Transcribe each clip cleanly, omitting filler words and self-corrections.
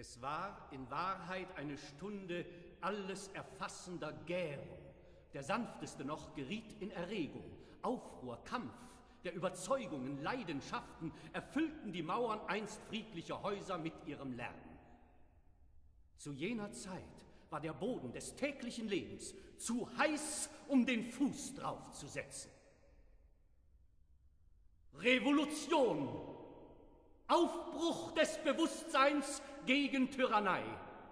Es war in Wahrheit eine Stunde alles erfassender Gärung. Der Sanfteste noch geriet in Erregung. Aufruhr, Kampf, der Überzeugungen, Leidenschaften erfüllten die Mauern einst friedlicher Häuser mit ihrem Lärm. Zu jener Zeit war der Boden des täglichen Lebens zu heiß, um den Fuß draufzusetzen. Revolution! Aufbruch des Bewusstseins gegen Tyrannei.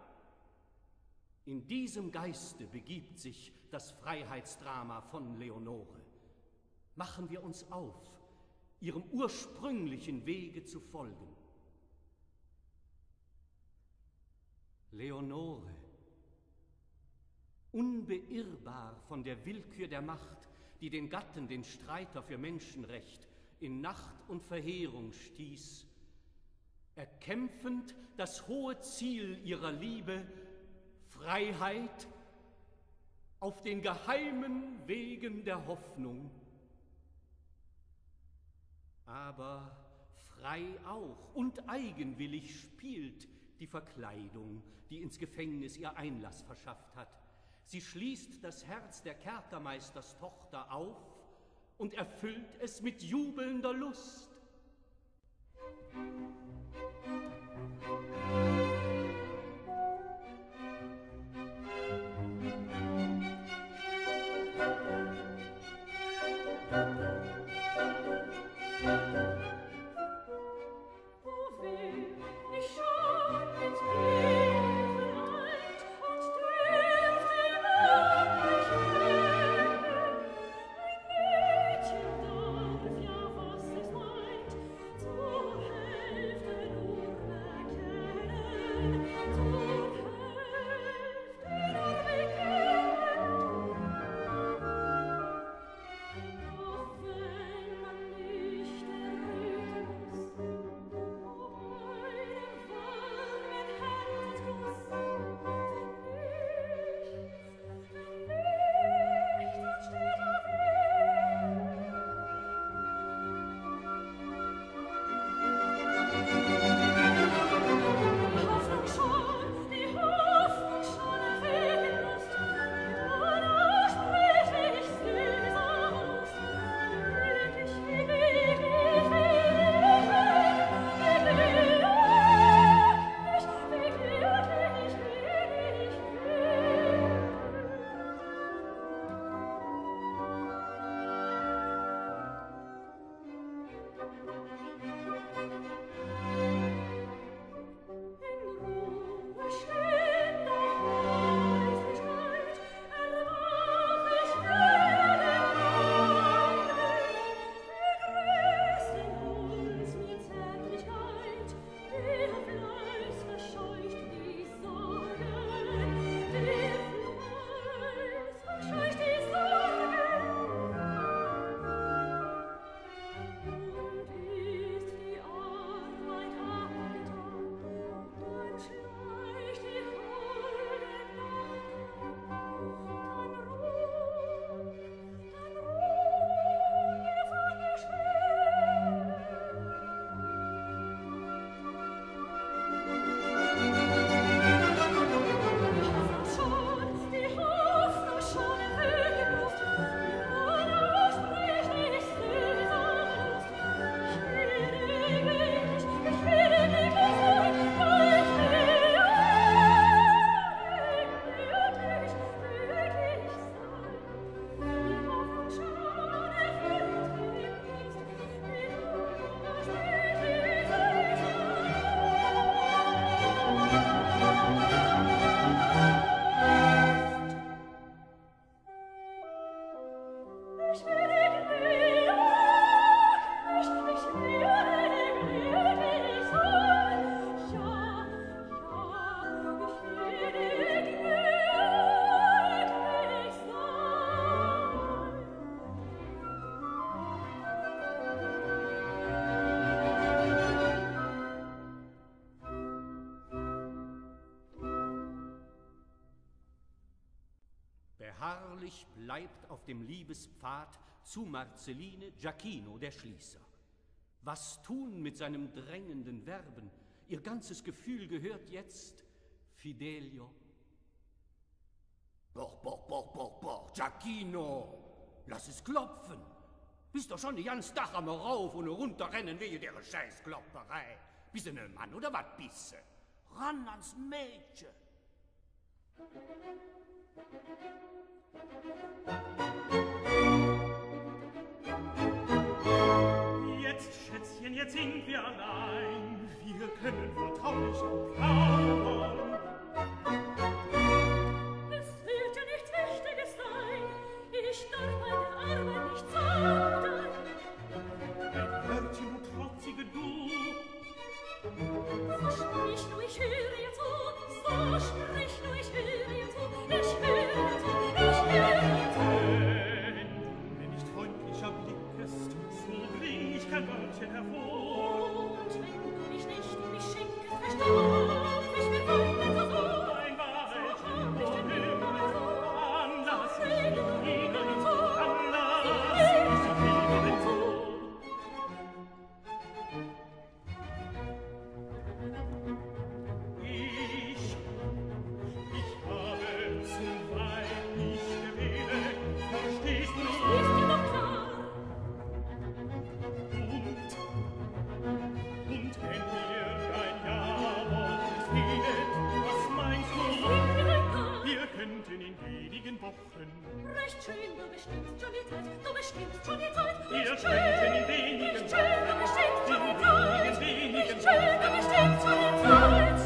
In diesem Geiste begibt sich das Freiheitsdrama von Leonore. Machen wir uns auf, ihrem ursprünglichen Wege zu folgen. Leonore, unbeirrbar von der Willkür der Macht, die den Gatten, den Streiter für Menschenrecht, in Nacht und Verheerung stieß, erkämpfend das hohe Ziel ihrer Liebe, Freiheit, auf den geheimen Wegen der Hoffnung. Aber frei auch und eigenwillig spielt die Verkleidung, die ins Gefängnis ihr Einlass verschafft hat. Sie schließt das Herz der Kerkermeisters Tochter auf und erfüllt es mit jubelnder Lust. Beharrlich bleibt auf dem Liebespfad zu Marceline Giacchino, der Schließer. Was tun mit seinem drängenden Werben? Ihr ganzes Gefühl gehört jetzt Fidelio. Boch, Giacchino, lass es klopfen. Bist doch schon die ganze Tag am Rauf und runterrennen wegen der Scheißklopperei. Bist du ein Mann oder was bist du? Ran ans Mädchen. Jetzt, Schätzchen, jetzt sind wir allein. Wir können vertraulich plaudern. Es wird ja nichts Wichtiges sein. Ich darf bei der Arbeit nicht zaudern. Ein Wörtchen und trotzige Du. So sprich nur, ich höre ihr zu. So sprich nur, ich höre ihr zu. Ich höre ihr zu, ich höre ihr zu. Wenn du mir nicht freundlicher blickest, so bring ich kein Wörtchen hervor. Und wenn du mich nicht in mich schenkest, verstopf ich mir weiter so. Ein Weilchen, So hab ich den Himmel, Himmel so. anlass So ich rede dich nur wieder wieder zu, zu. anlass So ich rede dich nur wieder wieder zu. Ich habe zu weit nicht gewählt, verstehst du? Ist dir doch klar? Und wenn mir dein Ja-Wort fehlt, was meinst du? Sind wir ein Paar? Wir könnten in wenigen Wochen, Recht schön, du bestimmst schon die Zeit. Du bestimmst schon die Zeit. wir Recht könnten in schön, wenigen recht schön, du bestimmst schon die Zeit. in wenigen Recht schön, du bestimmst schon die Zeit.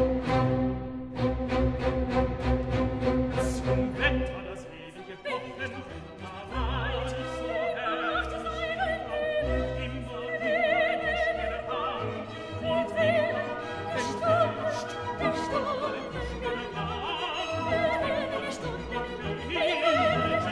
zum Wetter das ewige Pochen, da war ich so herrlich, immer wieder die schnelle Bahn, und immer Der Sturm, der Sturm, die schnelle Bahn, der ewige Stunde, die der ewige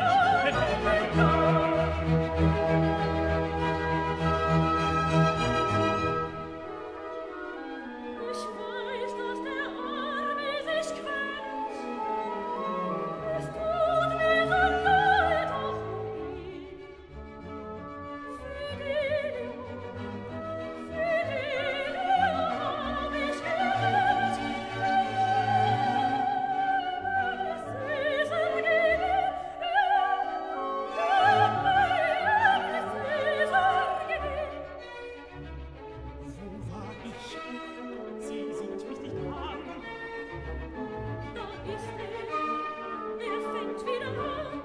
Ich weiß, dass der Arme sich quält. Es tut mir so leid auch mir. Fidelio, Fidelio hab ich gehört. Cäsar gebe, Cäsar gebe. Wo war ich? Sie sieht mich nicht an. Da ist fängt wieder an.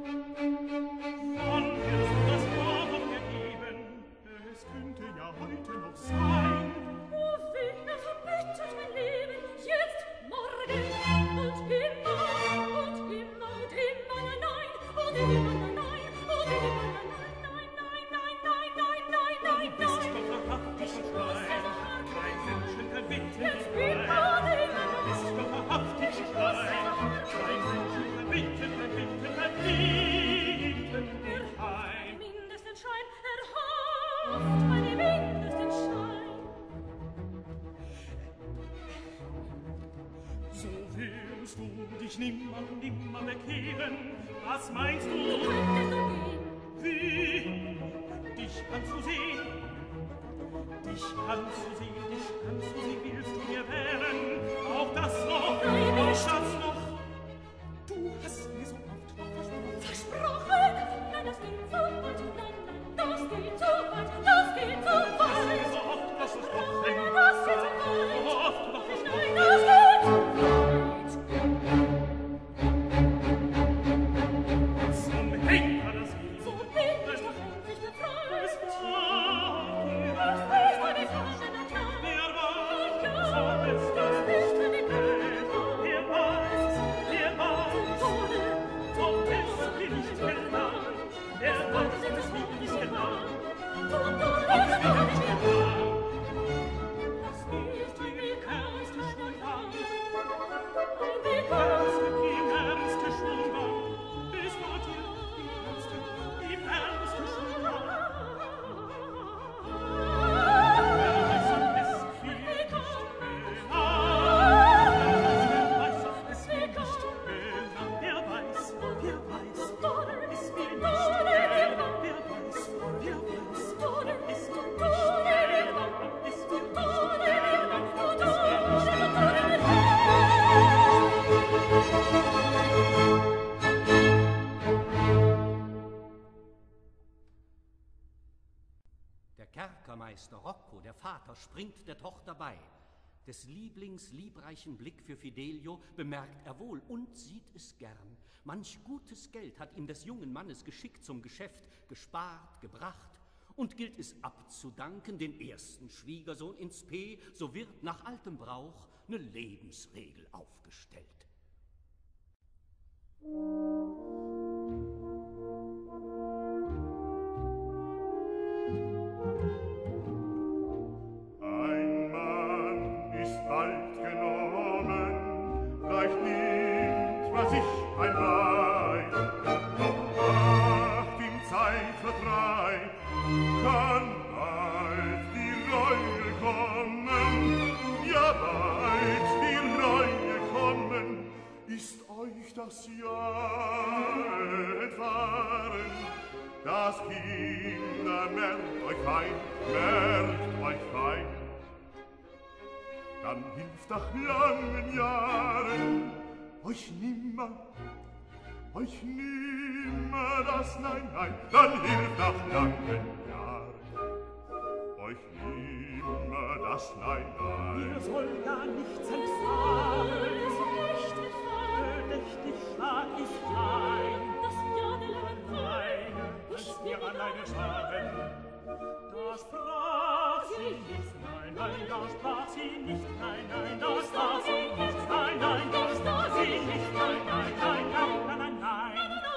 Wann wirst du das Wort von mir geben? Es könnte ja heute noch sein. Oh, wen verbittet mein Leben, jetzt, morgen und immer, nein, nein, und immer, nein, und immer, nein, nein. Du bist doch wahrhaftig klein. Kein Menschen kann bitten Jetzt dich bin rein. ich Du bist doch wahrhaftig klein. Kein Menschen kann bitten dich ein. mindesten Schein, erhofft meine mindesten Schein. So willst du dich nimmer bekehren. Was meinst Du du? könntest du gehen, Wie? Dich anzusehen? Dich anzusehen, willst du mir wehren? Auch das noch, Nein, auch nicht. das noch. Du hast mir so oft noch versprochen. versprochen. Nein, das geht so weit, nein, das geht so weit, das geht so Hast mir weit. so oft was versprochen. Nein, das geht so weit. So oft noch Nein, versprochen. das geht so weit. Zum Henker das Lied. So bin ich doch endlich befreit. Es war dir Das ist mir nicht wahr, wenn er klar. Wer war, Ja, so ist das ist mir nicht wahr. Wer war, Rocco, der Vater, springt der Tochter bei. Des Lieblings liebreichen Blick für Fidelio bemerkt er wohl und sieht es gern. Manch gutes Geld hat ihm des jungen Mannes geschickt zum Geschäft, gespart, gebracht, und gilt es abzudanken, den ersten Schwiegersohn ins P, so wird nach altem Brauch ne Lebensregel aufgestellt. Ein Mann ist bald genommen, leicht nimmt man sich ein Weib, doch macht ihm Zeitvertreib, kann bald die Reue kommen, ja bald die Reue kommen, ist euch das Jahr entfahren, das Kinder merkt euch fein, dann hilft nach langen Jahren euch nimmer das Nein, nein, dann hilft nach langen Jahren euch nimmer das Nein, nein. Mir soll ja nichts entfallen, verdächtig schlag ich ein, als wir alleine waren. Da sprach sie nicht, nein, nein, da sprach sie nicht, nein, nein, da sprach sie nicht, nein, nein, da sprach sie nicht, nein, nein, nein, nein, nein, nein, nein.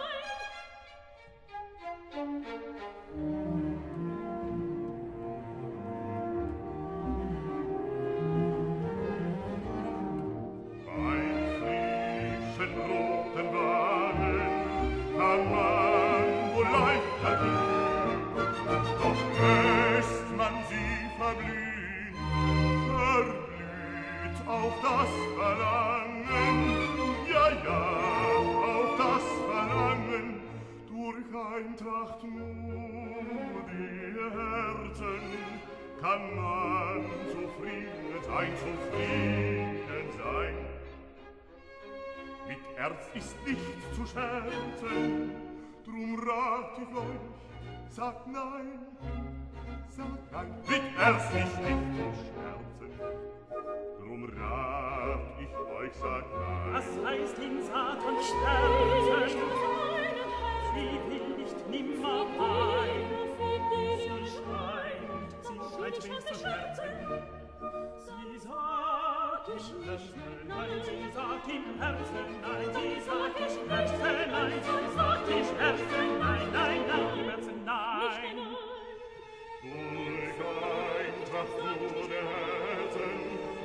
Beim frischen roten Wagen kann man wohl leichter gehen, doch lässt man sie verblühen, verblüht auf das Verlangen, ja, auf das Verlangen, durch Eintracht nur die Herzen, kann man zufrieden sein, Mit Erz ist nicht zu scherzen, drum rat ich euch, sagt nein, mit Erz ist nicht zu scherzen, drum rat ich euch, sagt nein. Was heißt in Satan sterben? Sie will nicht nimmer ein. Sie scheint mich zu scherzen. Sie sagt im Herzen nein, sie sagt im Herzen nein, sie sagt im Herzen nein, sie sagt im Herzen nein, nein, nein, im Herzen nein. Durch Eintracht nur der Herzen,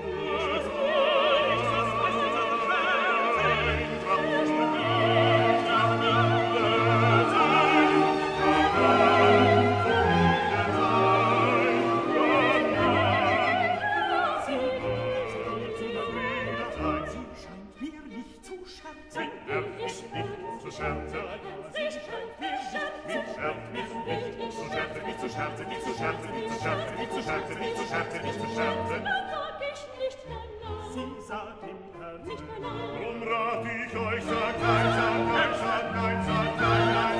Sie sagt im Herzen drum rat ich euch, sagt nein, sagt nein, sagt nein, sagt nein, nein,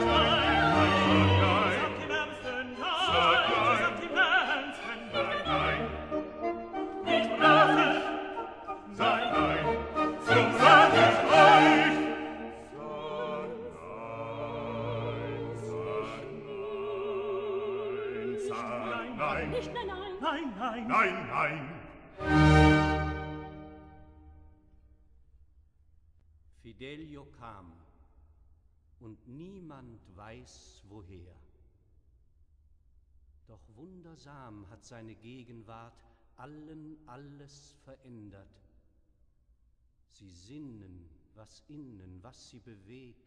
nein, sagt nein, sagt im Herzen sagt nein, nicht raten. sagt nein, drum rat ich euch, sagt nein, Nicht nein, nein. Nein, nein, nein, nein. Fidelio kam, und niemand weiß woher. Doch wundersam hat seine Gegenwart allen alles verändert. Sie sinnen, was innen, was sie bewegt.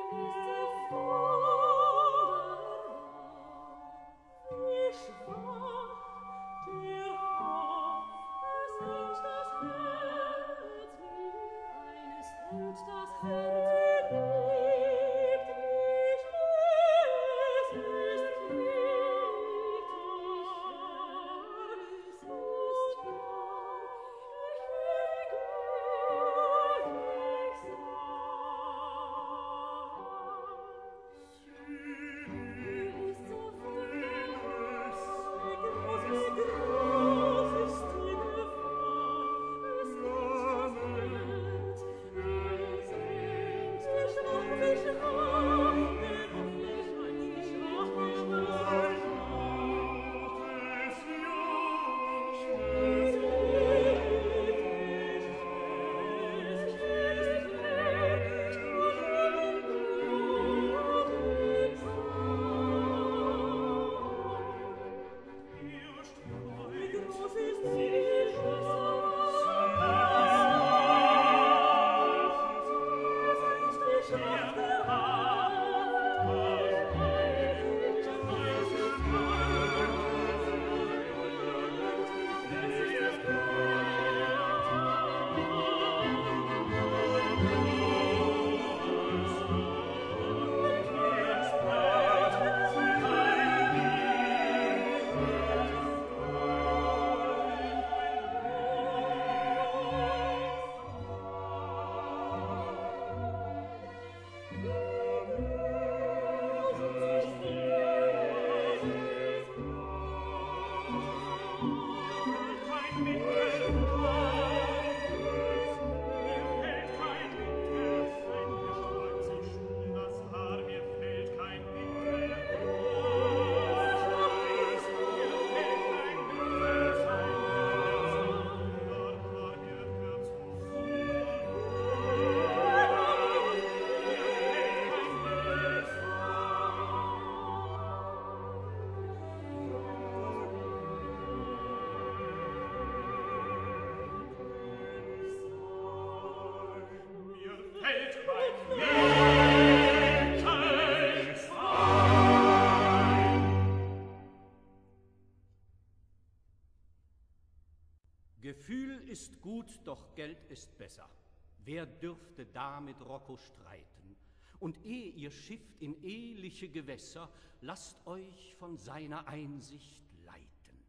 Gefühl ist gut, doch Geld ist besser. Wer dürfte da mit Rocco streiten? Und ehe ihr schifft in ehliche Gewässer, lasst euch von seiner Einsicht leiten.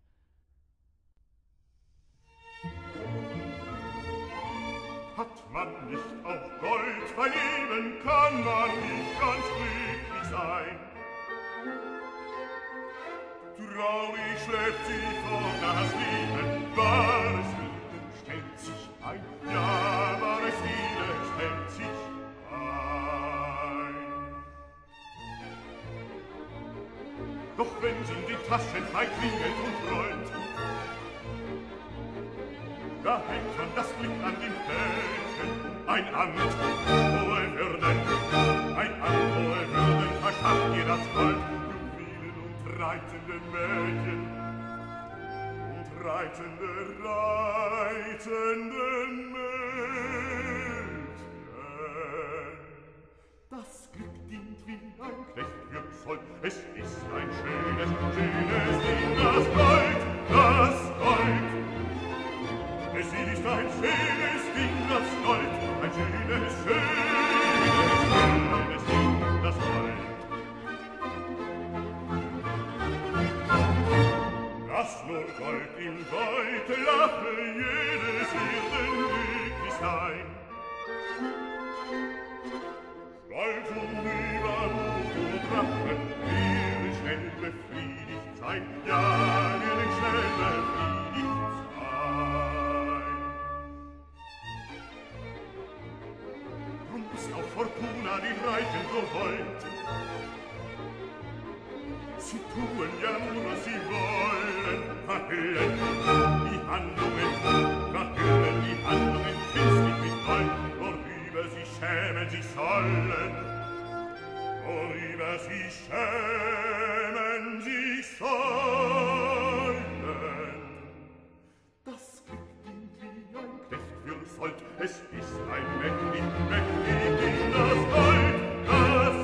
Hat man nicht auch Gold bei Leben, kann man nicht ganz glücklich sein. Traurig schleppt sie vor das Leben, wahres Liebe stellt sich ein, ja, wahres Liebe stellt sich ein. Doch wenn sie in den Taschen frei klingelt und rollt, da hängt man das Glück an den Fäden. Ein Amt, hohe Würden, ein Amt, hohe Würden, verschafft ihr das Gold. Reitende Mädchen und reitende Mädchen. Das Glück dient wie ein Knecht für Zoll. Es ist ein schönes, schönes Ding, das Gold, das Gold. Es ist ein schönes Ding, das Gold, ein schönes, schönes Ding, das Gold. Lass nur Gold im Gold, lache jedes Erdenglücklichsein. Gold und Übermut und Rache, will schnell befriedigt sein, ja, will schnell befriedigt sein. Drum ist auch Fortuna den Reichen so hold. Sie tun ja nur, was sie wollen, verhüllen die Handlungen künstlich mit Gold, worüber sie schämen sich sollen, worüber sie schämen sich sollen. Das Glück dient wie ein Knecht für Sold, es ist ein mächtig Ding, das Gold, das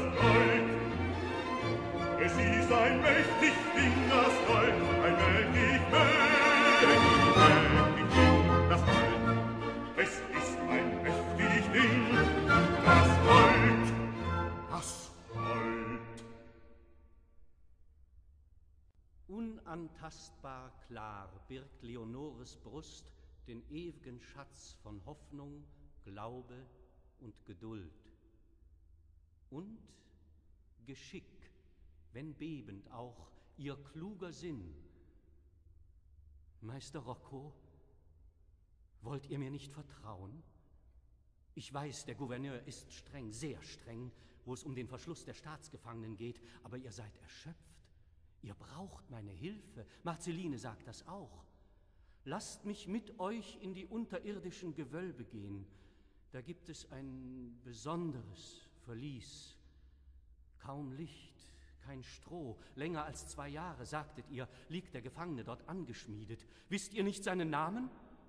Unantastbar klar birgt Leonores Brust den ewigen Schatz von Hoffnung, Glaube und Geduld. Und Geschick, wenn bebend auch ihr kluger Sinn. Meister Rocco, wollt ihr mir nicht vertrauen? Ich weiß, der Gouverneur ist streng, sehr streng, wo es um den Verschluss der Staatsgefangenen geht, aber ihr seid erschöpft. Ihr braucht meine Hilfe. Marceline sagt das auch. Lasst mich mit euch in die unterirdischen Gewölbe gehen. Da gibt es ein besonderes Verlies. Kaum Licht, kein Stroh. Länger als 2 Jahre, sagtet ihr, liegt der Gefangene dort angeschmiedet. Wisst ihr nicht seinen Namen?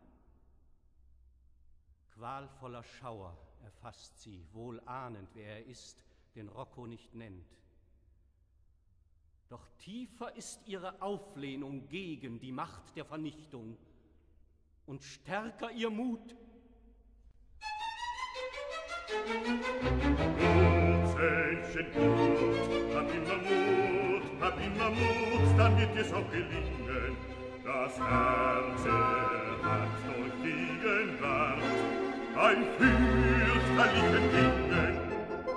Qualvoller Schauer erfasst sie, wohl ahnend, wer er ist, den Rocco nicht nennt. Doch tiefer ist ihre Auflehnung gegen die Macht der Vernichtung und stärker ihr Mut. Zähnchen gut, hab immer Mut, dann wird dir's auch gelingen. Das Herz hat durch Gegenwart ein fürchterlichen Dingen.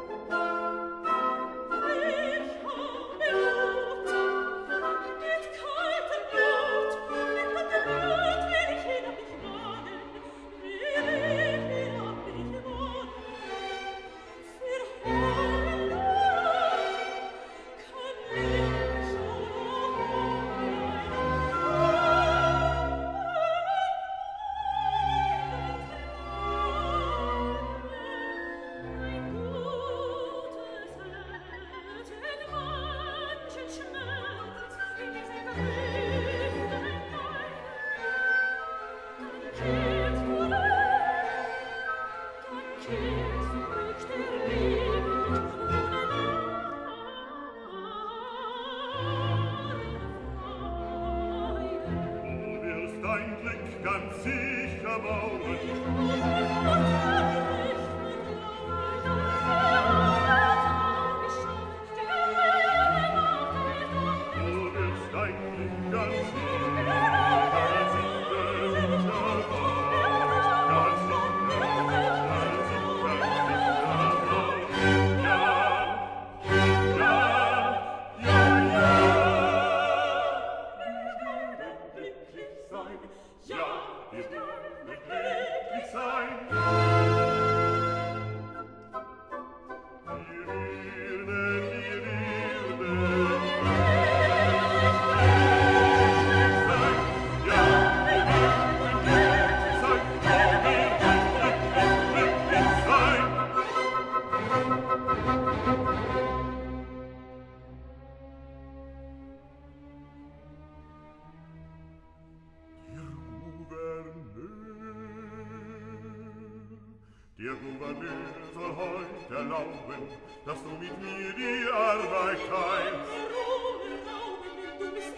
Der Gouverneur soll heut erlauben, dass du mit mir die Arbeit teilst. Warum erlauben, du bist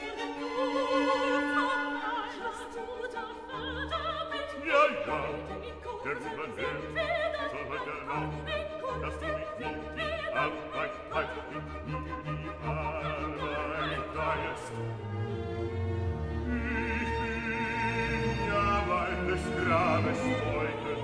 was tut der Vater mit mir? Ja, der Gouverneur soll heut erlauben, dass du mit mir die Arbeit teilst, mit mir die Arbeit teilst. Ich bin ja weit des Grabes Zeuge.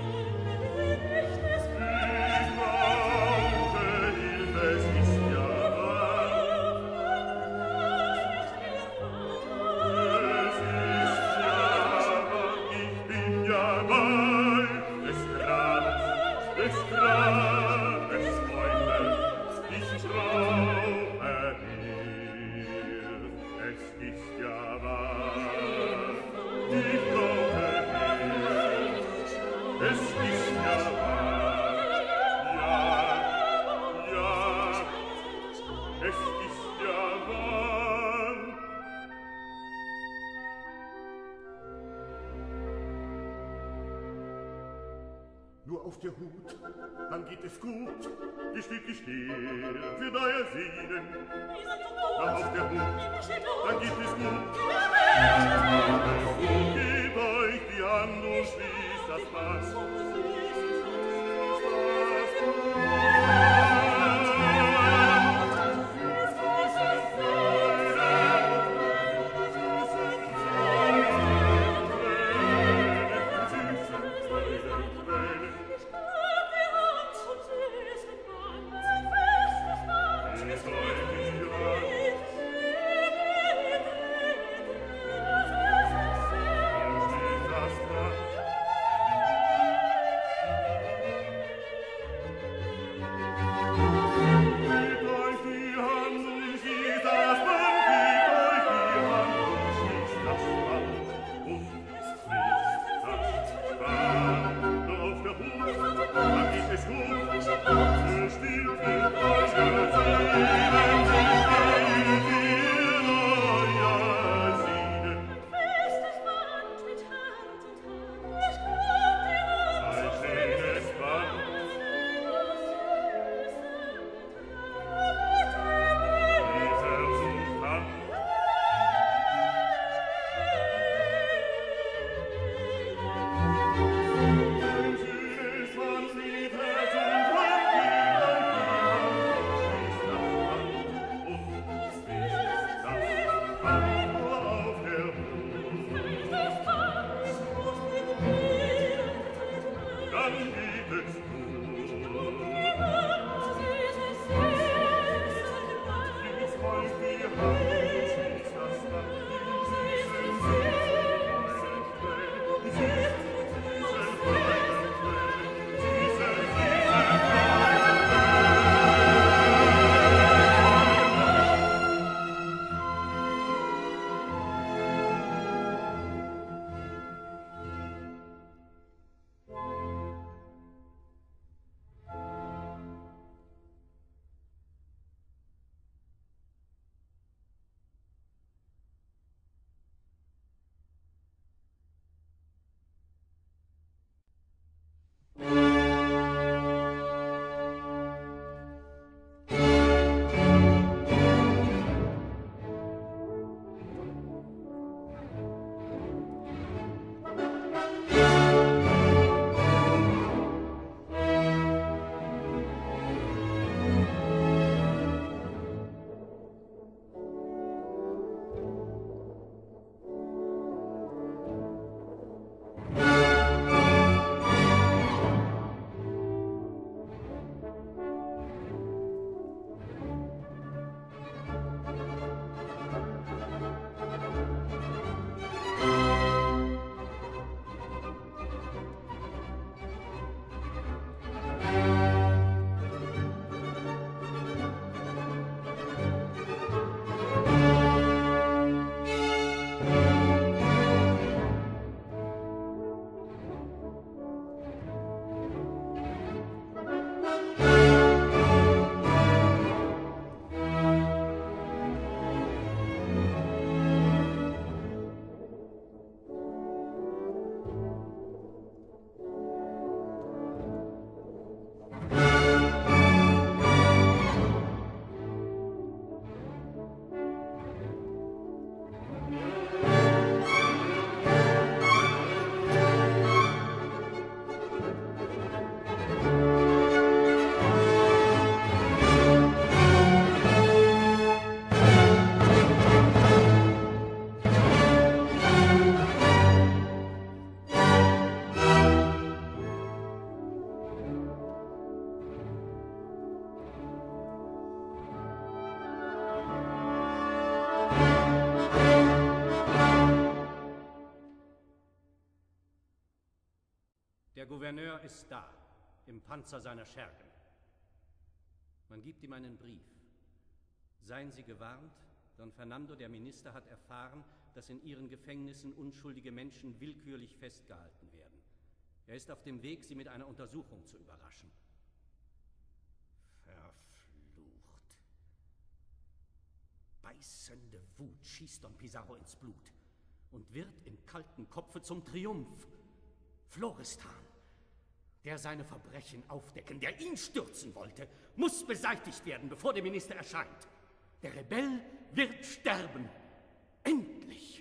Nur auf der Hut, dann geht es gut. Gesteht für deine Sieden. Dann auf der Hut, dann geht es gut. Gebt euch die Hand und schließt das Fass. Gouverneur ist da, im Panzer seiner Schergen. Man gibt ihm einen Brief. Seien Sie gewarnt, Don Fernando, der Minister, hat erfahren, dass in Ihren Gefängnissen unschuldige Menschen willkürlich festgehalten werden. Er ist auf dem Weg, Sie mit einer Untersuchung zu überraschen. Verflucht. Beißende Wut schießt Don Pizarro ins Blut und wird im kalten Kopfe zum Triumph. Florestan, der seine Verbrechen aufdecken, der ihn stürzen wollte, muss beseitigt werden, bevor der Minister erscheint. Der Rebell wird sterben. Endlich!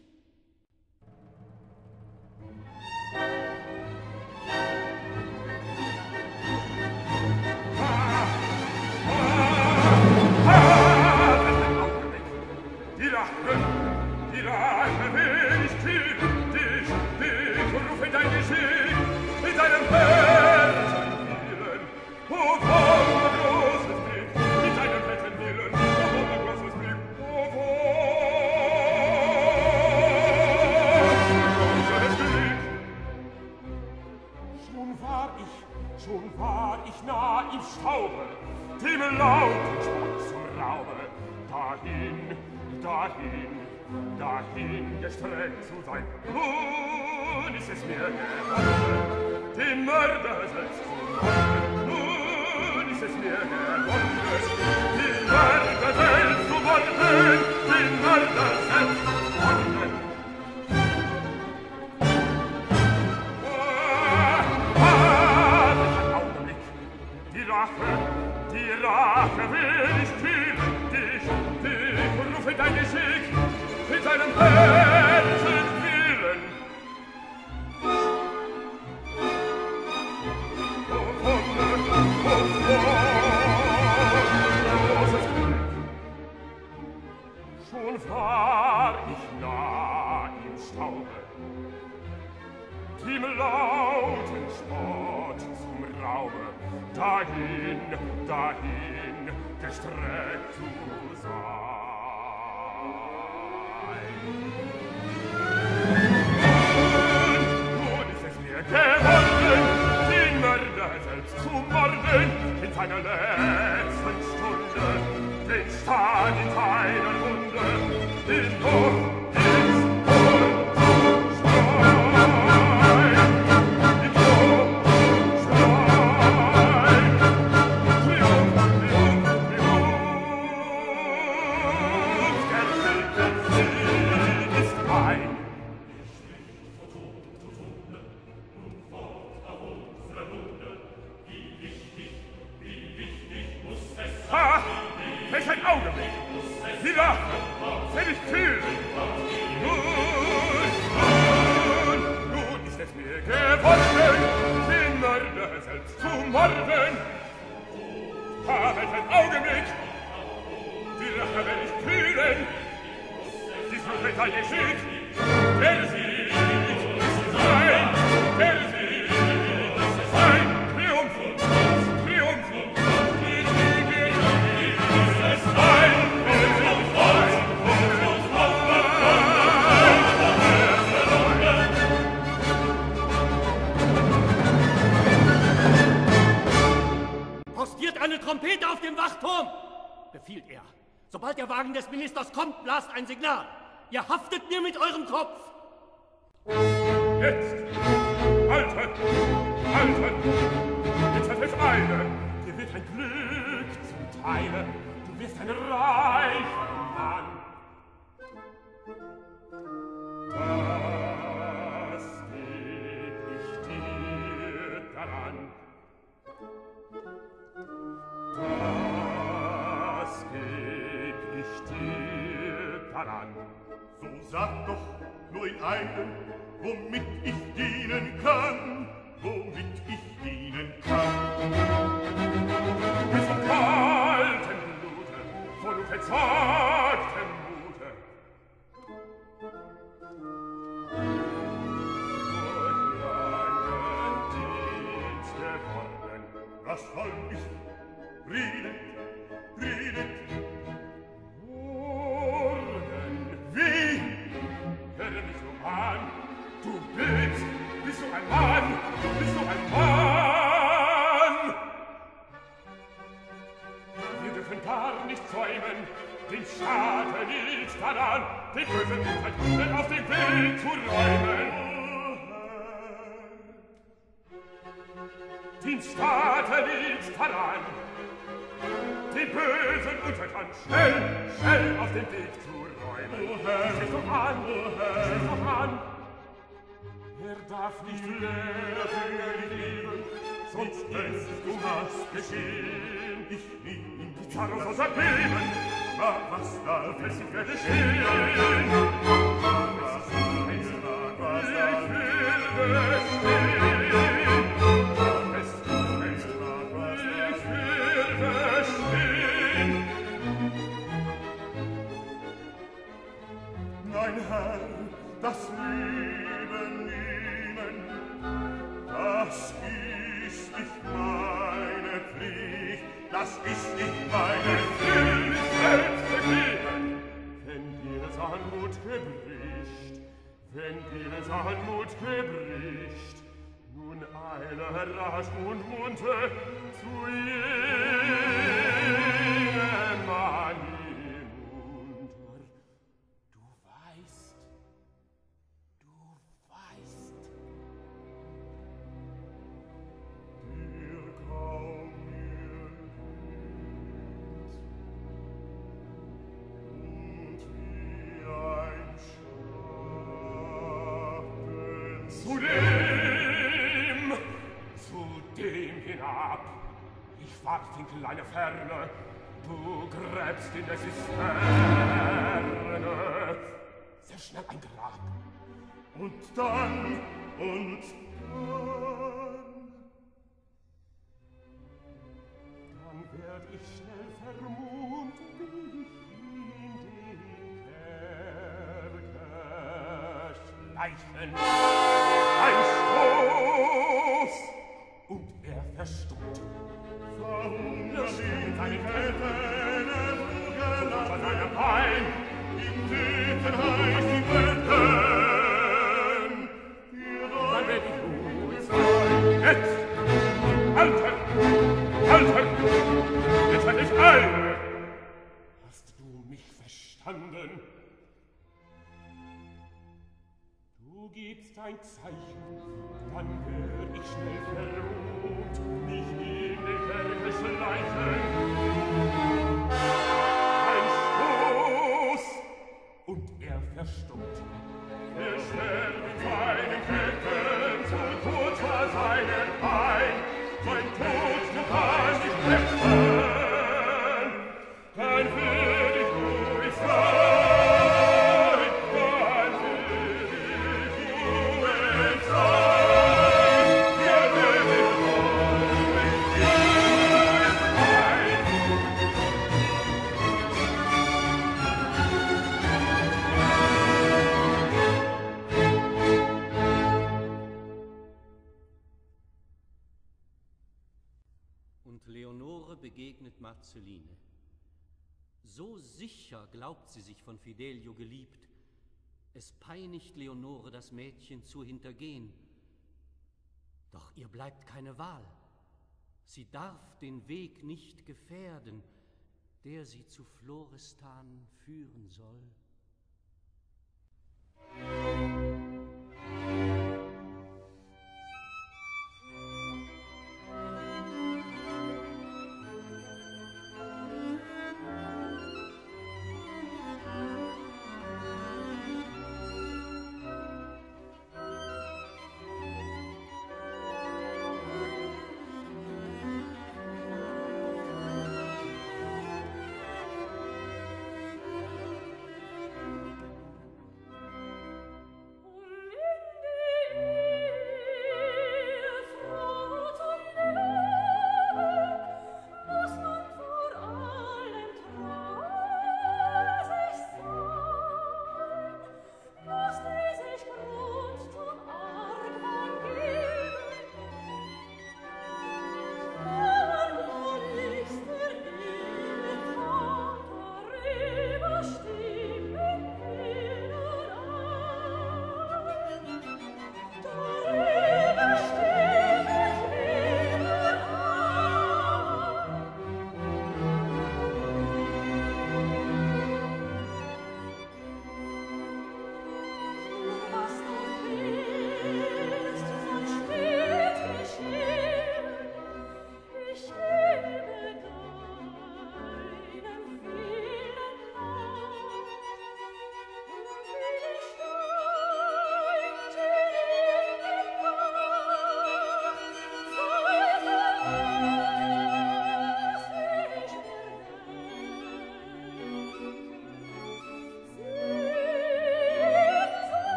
Die Rache will ich kühlen, dich, und rufe dein Geschick mit deinem Herzen willen. Oh, voll großes Glück, mit deinem Herzen willen, oh, voll großes Glück, oh, voll großes Glück. Schon war ich nah im Staube, dem lauten Spott zum Raube, dahin gestreckt zu sein. Nun ist es mir gewonnen, den Mörder selbst zu morden. Nun ist es mir gewonnen, den Mörder selbst zu morden, den Mörder selbst zu morden. Welchen Augenblick, die Rache will ich kühlen, dich, und rufe dein Geschick mit deinem Herzen willen. Oh, großes Glück. Schon war ich nah im Staube, dem lauten Spott zum Raube, dahin gestreckt zu sein. Nun ist es mir gewonnen, den Mörder selbst zu morden, in seiner letzten Stunde, den Stahl in seiner Wunde, den Tod befiehlt er. Sobald der Wagen des Ministers kommt, blast ein Signal. Ihr haftet mir mit eurem Kopf. Jetzt! Halten! Jetzt hat es Eile. Dir wird ein Glück zum Teile. Du wirst ein reicher Mann. Das geb ich dir daran. Das geb ich dir daran. So sag doch nur in einem, womit ich dienen kann, womit ich dienen kann. Bis vom kalten Blute, von unverzagtem Mute, durch langen Dienst geworden, was soll ich reden? Wie? Hör mich so an, du bist du ein Mann, nicht säumen, dem Staate liegt daran, den bösen Untertanen auf den Weg zu räumen. Dem Staate liegt daran, den bösen Untertan schnell auf den Weg zu räumen. Sieh doch an, sieh doch an, darf nicht leben, sonst ist du was geschehen. Ich nie die Zarros aus erbeben, was darf es nicht werde stehen? Was darf es nicht werde stehen? Mein Herr, das Leben nehmen, das ist nicht meine Pflicht, das ist nicht meine Pflicht, selbst begeben. Wenn dir Anmut gebricht, wenn dir Anmut gebricht, nun eile rasch und munter zu jenem Mann hinunter. Du weißt, dir kaum mir geht, und wie ein Schatten zu dem hinab. Ich wart in kleine Ferne, du gräbst in der Zisterne. Sehr schnell ein Grab. Und dann werd ich schnell vermummt, wie ich in die Kerker schleichen. Ein Stoß, und er verstummt. Verhungert in seinen Ketten, von seinem Bein, im Wütenheit die Wüten. Dann werd ich ruhig sein. Jetzt! Halten! Jetzt werd ich Eile! Hast du mich verstanden? Du gibst ein Zeichen, dann werd ich schnell verruht, mich in die Kerke schleichen. Ein Stoß, und er verstummt. Er schlägt mit seinen Ketten zu kurz vor seinen Bein. Sein Tod, du kannst nicht retten, dann werd ich ruhig sein, dann werd ich ruhig sein, wir werden ruhig sein. Und Leonore begegnet Marceline. So sicher glaubt sie sich von Fidelio geliebt. Es peinigt Leonore, das Mädchen zu hintergehen. Doch ihr bleibt keine Wahl. Sie darf den Weg nicht gefährden, der sie zu Florestan führen soll.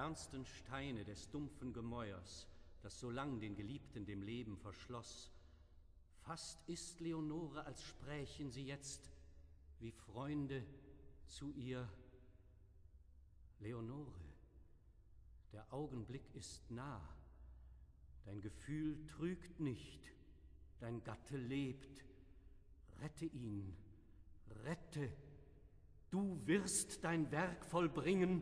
ernsten Steine des dumpfen Gemäuers, das so lang den Geliebten dem Leben verschloss. Fast ist Leonore, als sprächen sie jetzt wie Freunde zu ihr. Leonore, der Augenblick ist nah, dein Gefühl trügt nicht, dein Gatte lebt. Rette ihn, rette, du wirst dein Werk vollbringen.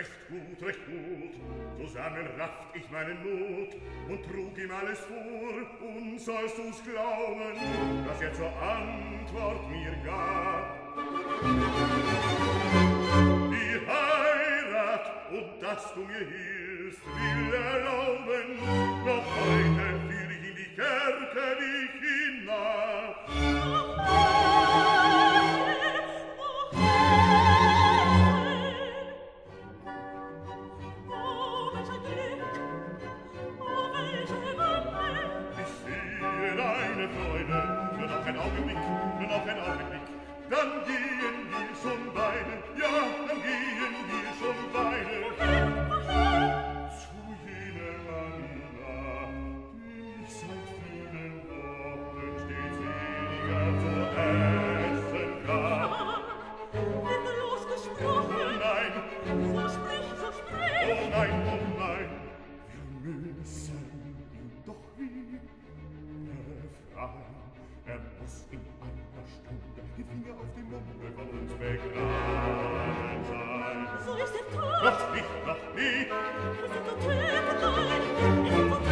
recht gut, zusammen rafft ich meinen Mut und trug ihm alles vor, und sollst du's glauben, dass er zur Antwort mir gab. Die Heirat, und dass du mir hilfst, will erlauben, noch heute führ ich in die Kerke dich hinab. Dann gehen wir schon beide, ja, dann gehen wir schon beide. Wohin? Zu jener Manila, die mich seit vielen Wochen stets weniger zu essen gab. Wird losgesprochen? Oh nein! So sprich, so sprich! Oh nein! Wir müssen ihn doch wie befreien. Er muss in einer Stunde die Finger auf dem Munde von uns begraben sein. So ist er tot! Noch nicht! Ist er tot, nein! Ist er tot,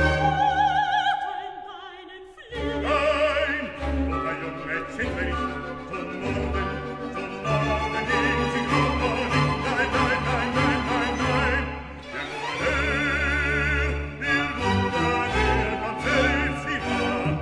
deinen Flügel! Nein! Und ein Jungmädchen will ich zum Norden gehen sie kommen nicht. Nein! Der Gouverneur von Zanzibar.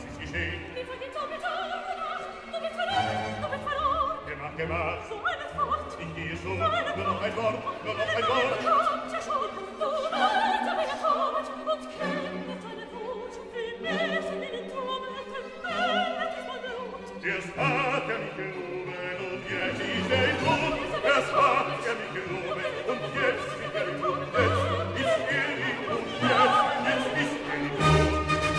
So eine Frau wieso? Nur noch ein Wort, nur noch ein Wort. Kommt ja schon, du weiter, wie er kommt, und kennt seine Wut, wie Mädchen in den Turmhälten, diesmal Blut. Erst hat mich geloben, und jetzt ist tot. Erst hat mich geloben, und jetzt ist tot. Jetzt ist und jetzt ist tot.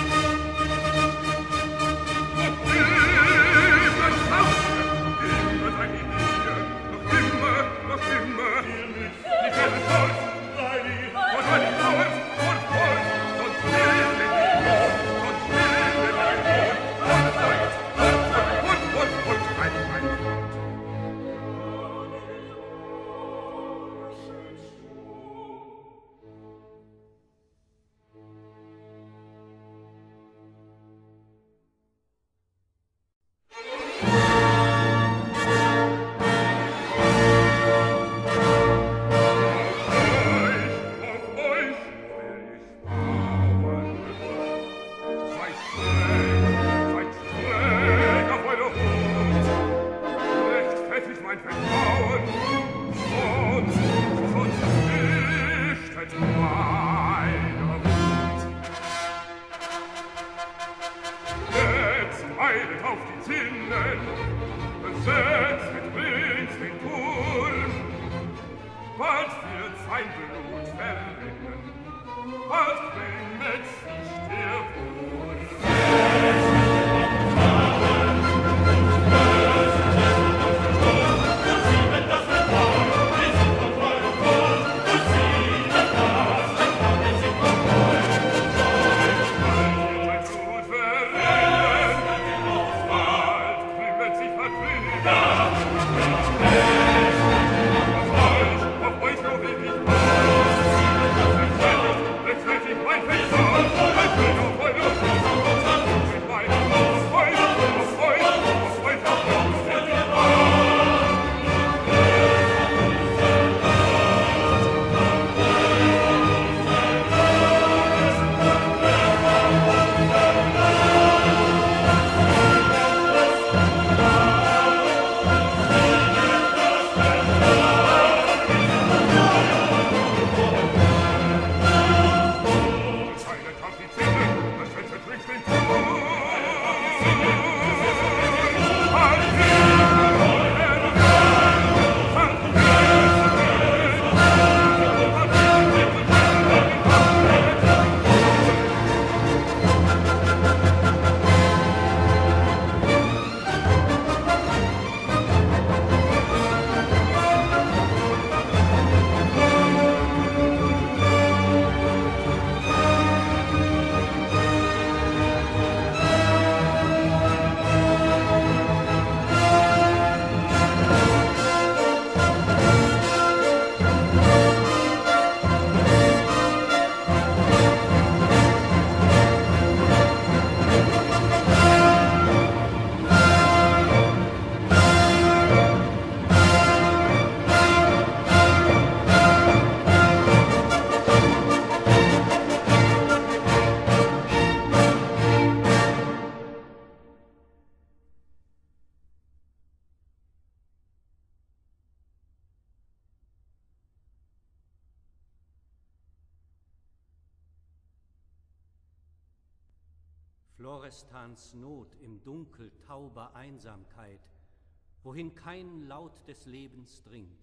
Florestans Not im Dunkel tauber Einsamkeit, wohin kein Laut des Lebens dringt,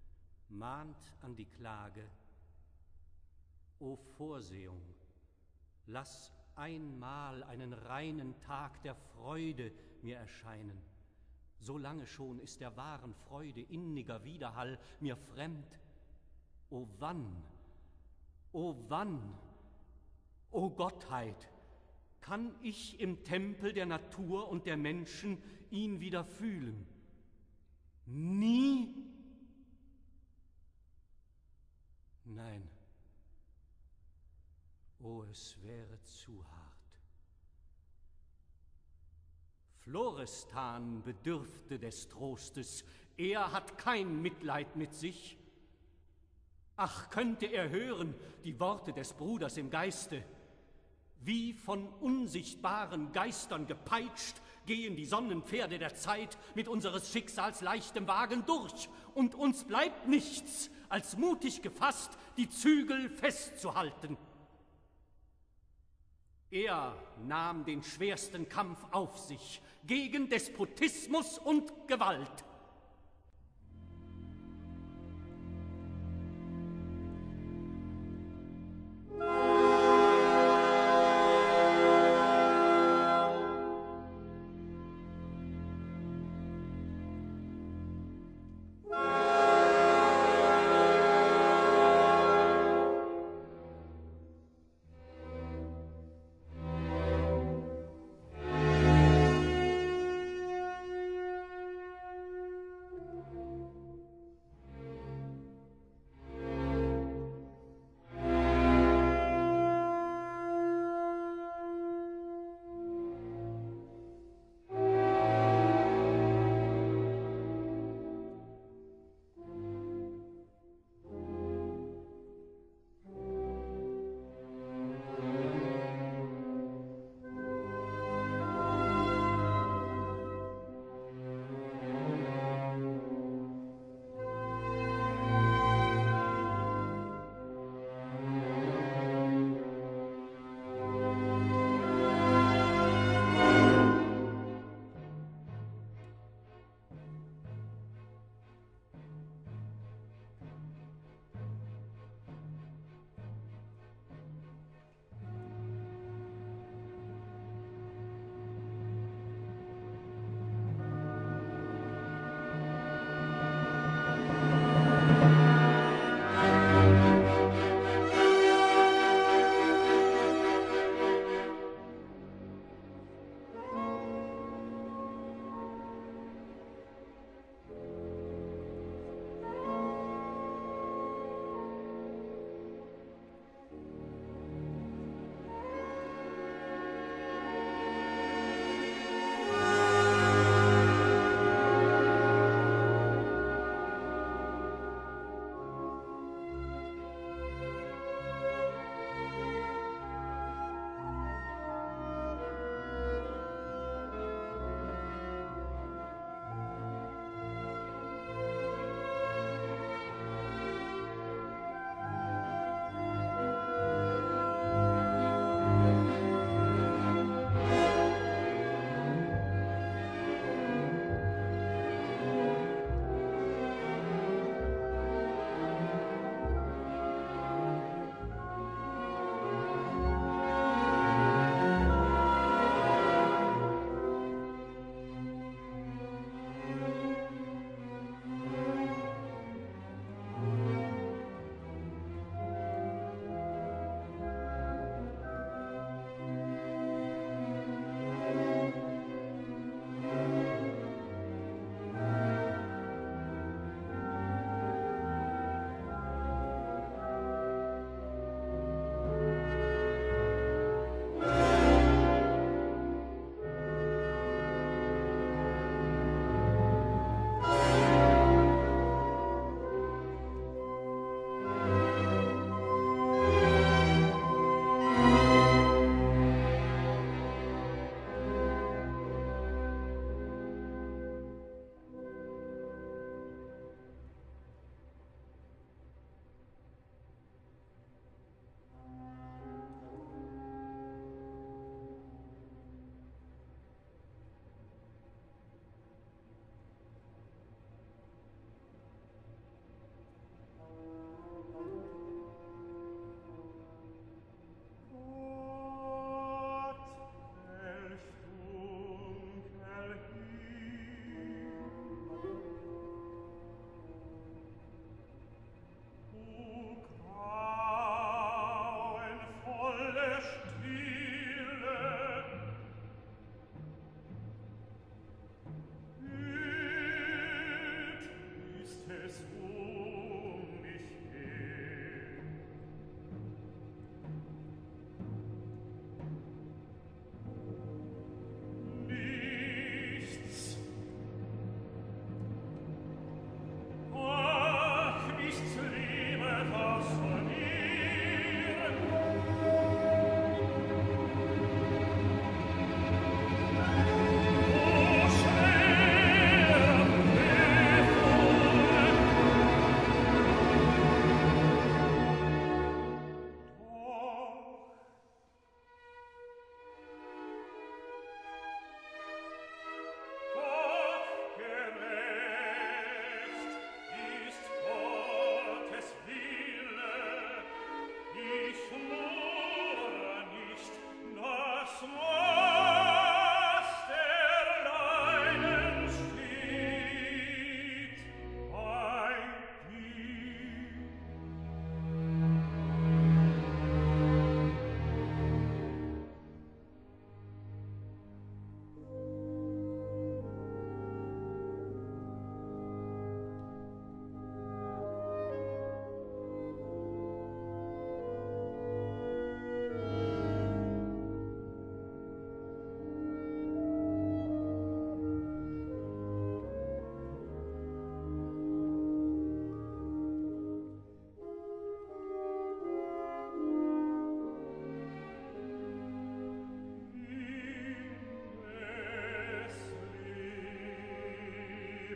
mahnt an die Klage: O Vorsehung, lass einmal einen reinen Tag der Freude mir erscheinen. So lange schon ist der wahren Freude inniger Widerhall mir fremd. O wann, o wann, o Gottheit, kann ich im Tempel der Natur und der Menschen ihn wieder fühlen? Nie? Nein. Oh, es wäre zu hart. Florestan bedürfte des Trostes, er hat kein Mitleid mit sich. Ach, könnte er hören die Worte des Bruders im Geiste. Wie von unsichtbaren Geistern gepeitscht, gehen die Sonnenpferde der Zeit mit unseres Schicksals leichtem Wagen durch, und uns bleibt nichts, als mutig gefasst, die Zügel festzuhalten. Er nahm den schwersten Kampf auf sich gegen Despotismus und Gewalt.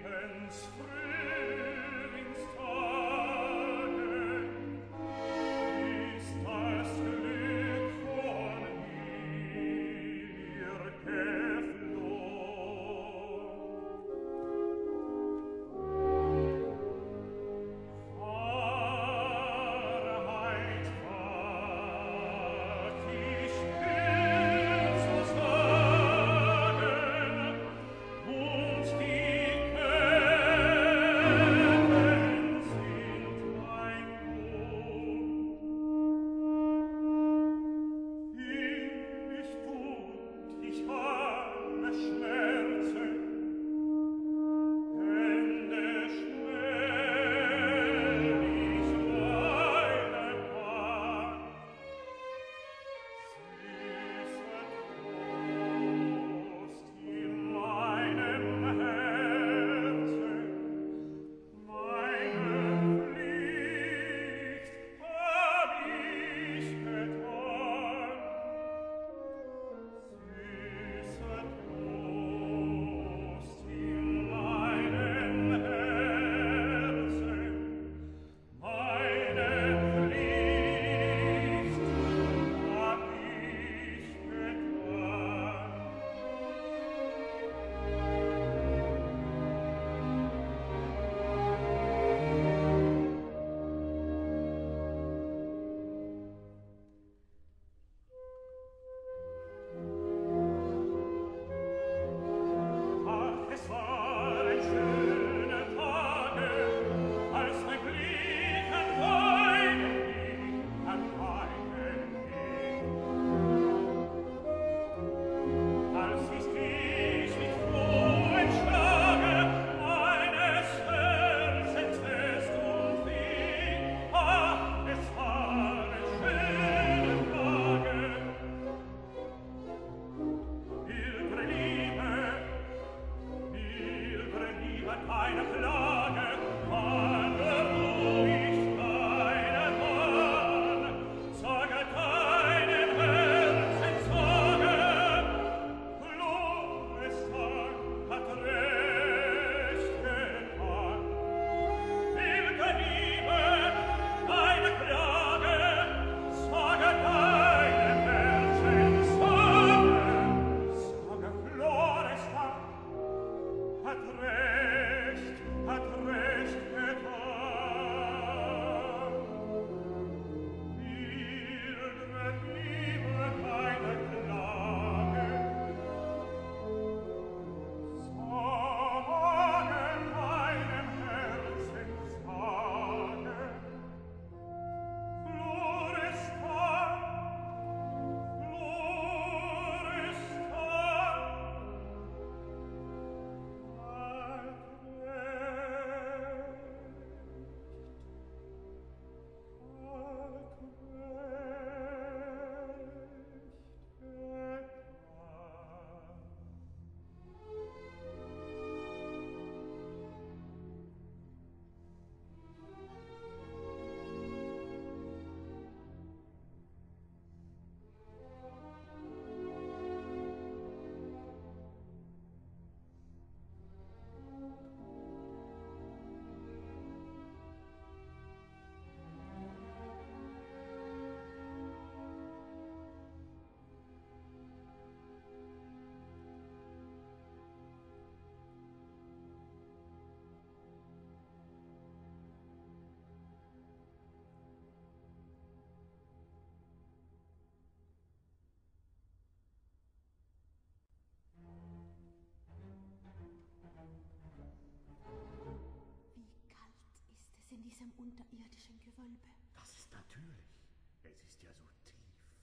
in diesem unterirdischen Gewölbe? Das ist natürlich. Es ist ja so tief.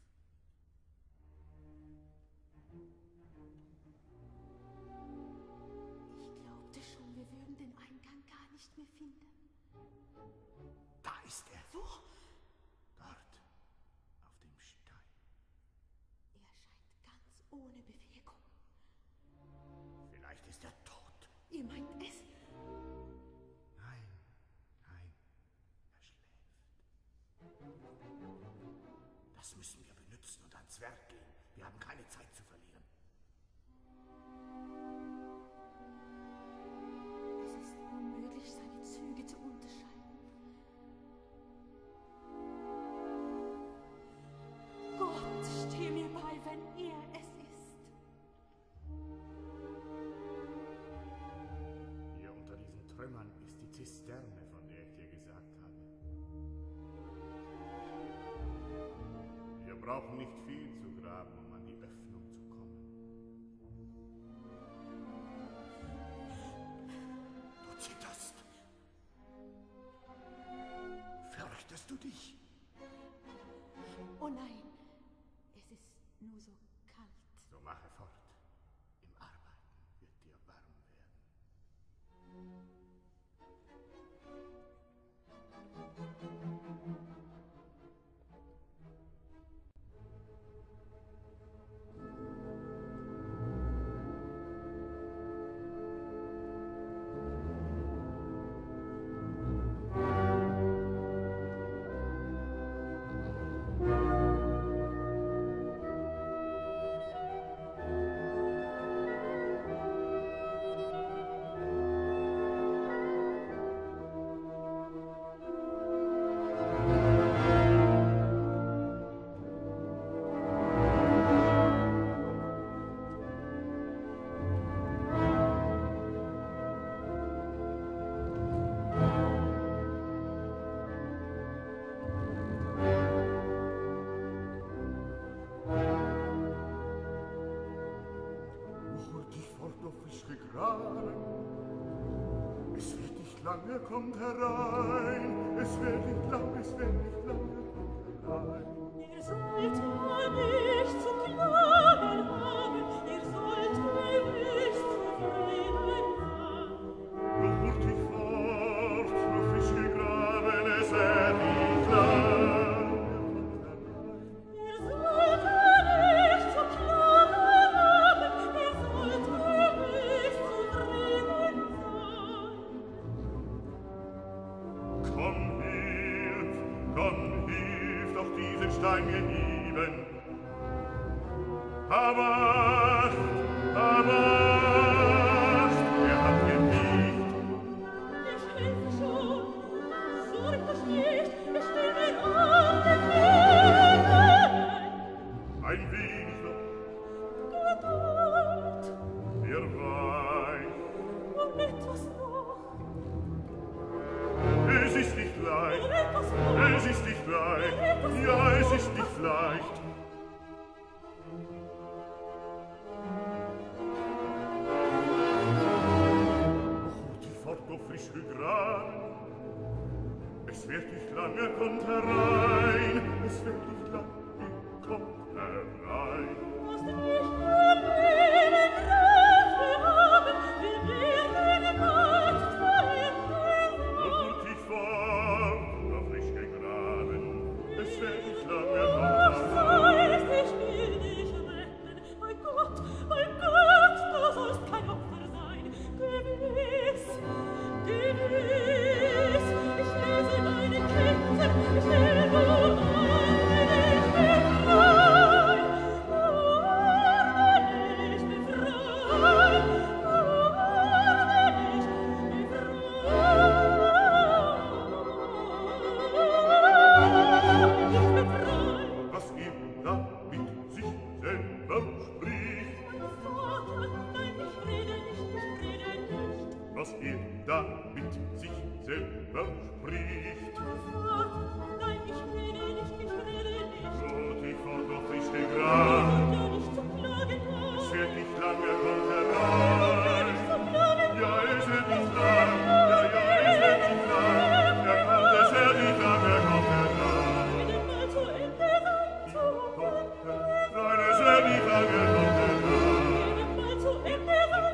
Ich glaubte schon, wir würden den Eingang gar nicht mehr finden. Da ist er. Wo? Dort, auf dem Stein. Er scheint ganz ohne Bewegung. Vielleicht ist er tot. Ihr meint es? Nein, nein, er schläft. Das müssen wir benützen und ans Werk gehen. Wir haben keine Zeit zu verlieren. Es Trümmern ist die Zisterne, von der ich dir gesagt habe. Wir brauchen nicht viel zu graben, um an die Öffnung zu kommen. Du zitterst. Fürchtest du dich? Oh nein, es ist nur so kalt. So mache fort. Im Arbeiten wird dir warm werden. Es wird nicht lange, kommt herein. Es wird nicht lange, kommt herein. Ihr sollt nicht zu klagen haben, ihr sollt nicht zufrieden sein. Doch hurtig fort, noch frisch gegraben, es wird nicht lange, kommt herein. Ihr sollt nicht zu klagen haben, ihr sollt nicht zufrieden sein. Komm, hilf, doch diesen Stein geheben. Erwacht, er hat gebiegt. Ich helfe schon, sorgt euch nicht, ich will mir annehmen. Ein wenig noch, Geduld, der Wein. und etwas noch, Es ist nicht leicht, und etwas noch. es ist nicht leicht, ja, es ist nicht leicht. Die fort, o frisch gegraben, es wird nicht lange, kommt herein, es wird nicht lange, kommt herein. Was nicht meine Kräfte haben, wir werden Gott verändern. Die fort, o frisch gegraben, es wird nicht lange, kommt Ach, herein. seist, ich will dich retten. Mein Gott, du sollst kein Opfer sein. Gewiss, gewiss, ich lese deine Ketten, ich will nur ordentlich befreien. Ordentlich befreien, ordentlich befreien. Was ihm da mit sich selber spricht, Vater, nein, ich rede nicht. was ihm da mit sich selber spricht. Vater, nein, ich rede nicht. Rot, ich fort, o frisch gegraben, Ja, nicht zu klagen, es wird nicht lange, kommt herein. Ja, es wird nicht lang, ja, es wird nicht lang, kommt, es wird nicht lange, kommt herein. Wenn mal zu Ende sein, Nein, es wird nicht lange, kommt herein. wenn mal zu Ende sein,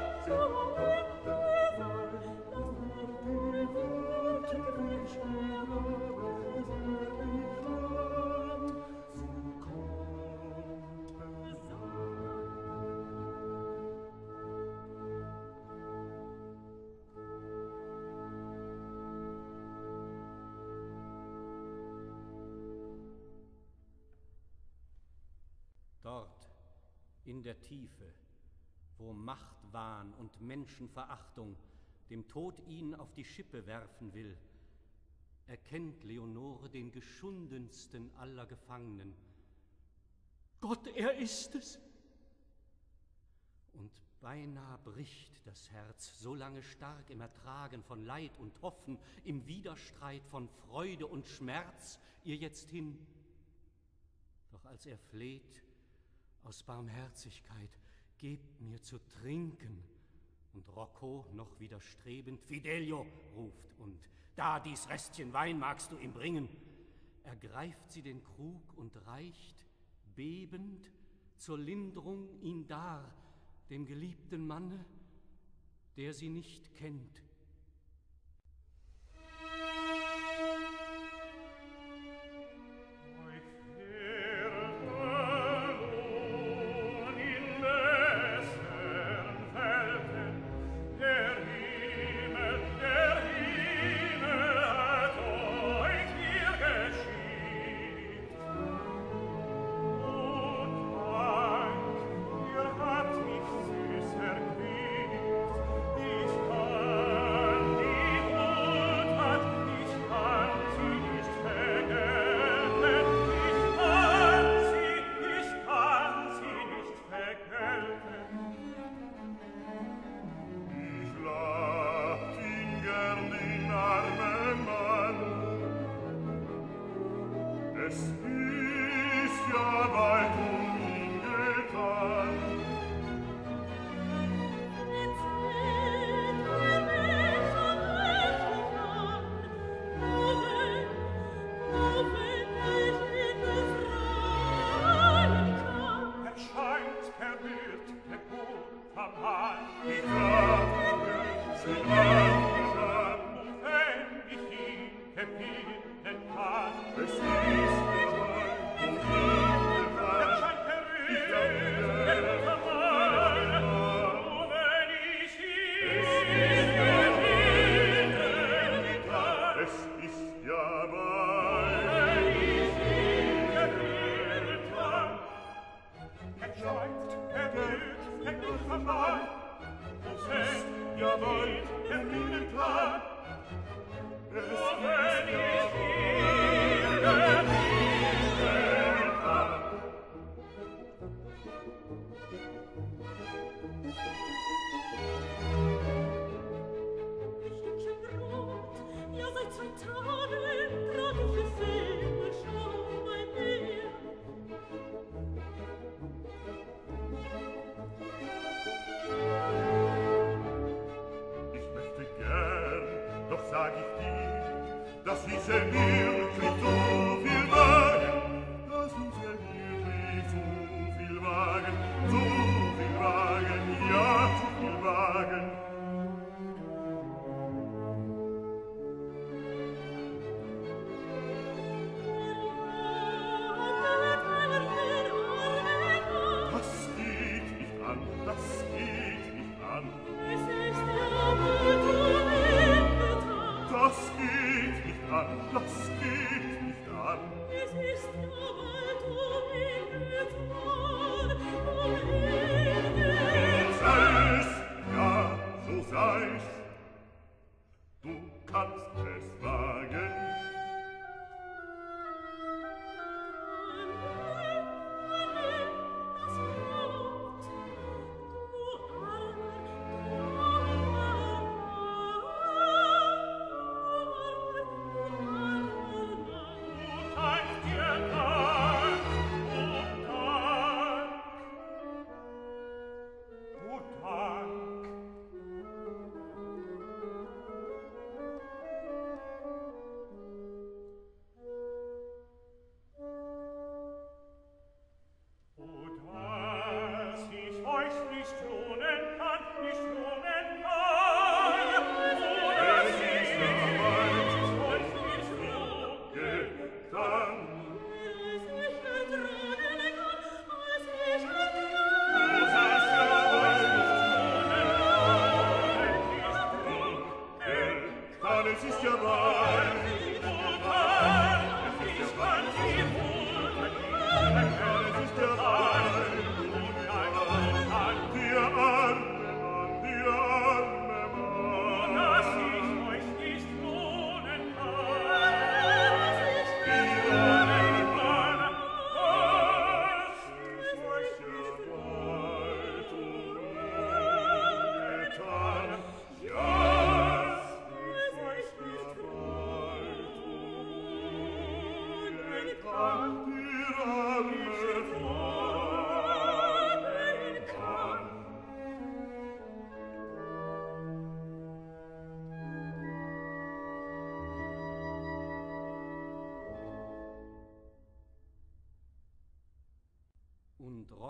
Dort, in der Tiefe, wo Machtwahn und Menschenverachtung dem Tod ihn auf die Schippe werfen will, erkennt Leonore den geschundensten aller Gefangenen. Gott, er ist es! Und Beinahe bricht das Herz, so lange stark im Ertragen von Leid und Hoffen, im Widerstreit von Freude und Schmerz, ihr jetzt hin. Doch als er fleht, aus Barmherzigkeit, gebt mir zu trinken, und Rocco, noch widerstrebend, Fidelio, ruft, und da dies Restchen Wein magst du ihm bringen, ergreift sie den Krug und reicht, bebend, zur Linderung ihn dar, dem geliebten Manne, der sie nicht kennt.